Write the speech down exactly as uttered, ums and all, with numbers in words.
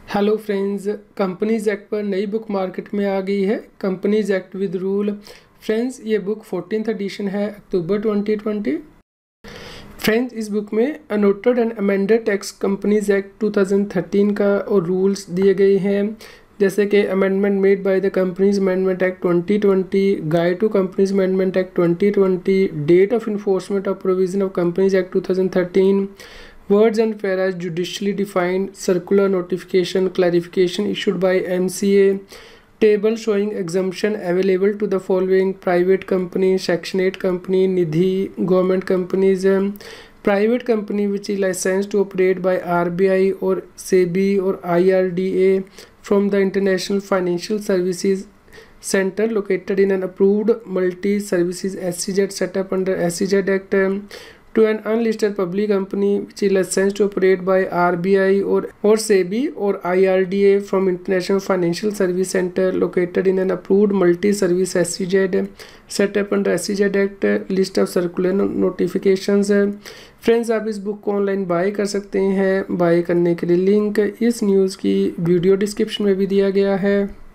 Hello friends, companies act पर नई book market में आ गई है। Companies act with rule. Friends, ये बुक फोर्टीन्थ एडिशन है, अक्टूबर ट्वेंटी ट्वेंटी। फ्रेंड्स, इस बुक में annotated and amended tax companies act two thousand thirteen का और रूल्स दिए गए हैं, जैसे कि amendment made by the companies amendment act twenty twenty, guide to companies amendment act twenty twenty, date of enforcement of provision of companies act two thousand thirteen, words and whereas judicially defined, circular notification, clarification issued by M C A, table showing exemption available to the following: private company, section eight company, nidhi, government companies, um, private company which is licensed to operate by R B I or SEBI or I R D A from the International Financial Services Center located in an approved multi-services S C Z set up under S C Z Act, um, to an unlisted public company which is licensed to operate by R B I or or SEBI or I R D A from International Financial Service Center located in an approved multi-service S C Z set up under S C Z Act, list of circular notifications। Friends, आप इस book को online bye कर सकते हैं। Bye करने के लिए link इस न्यूज़ की वीडियो डिस्क्रिप्शन में भी दिया गया है।